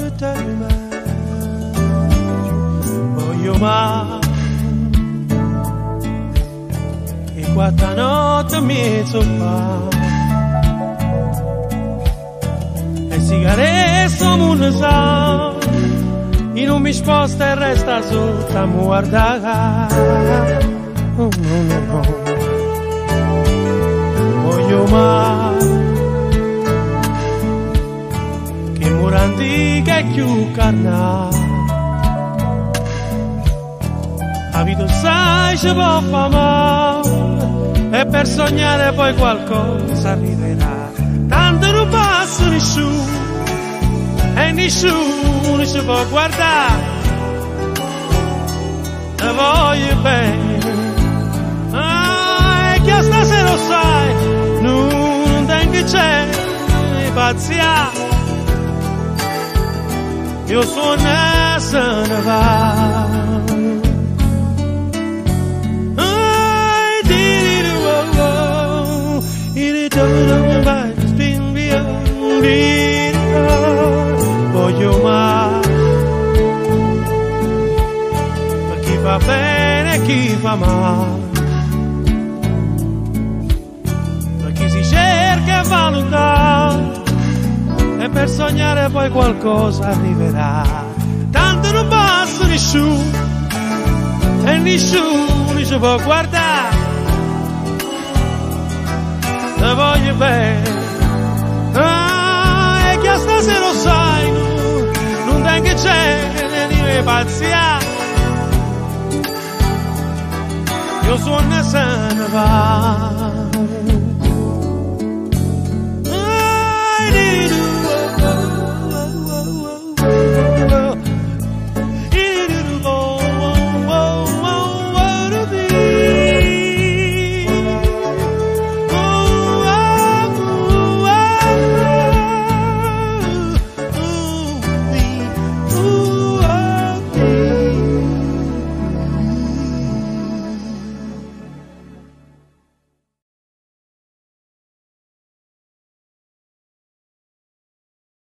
voglio mai e quanta notte mi fa e sigaretto non sa e non mi sposta e resta sotto a guardare no. Voglio mai che antica e più carnale la vita sai ci può fare male e per sognare poi qualcosa arriverà tanto non passa nessuno e nessuno ci può guardare te voglio bene e che stasera lo sai non tengo c'è pazienza io sono se ne va voglio mai ma chi fa bene e chi fa male ma chi si cerca e va lontano e per sognare poi qualcosa arriverà tanto non passa nessuno e nessuno ci può guardare te voglio bene e che stasera lo sai non tengo c'è di me pazzia io sono se ne va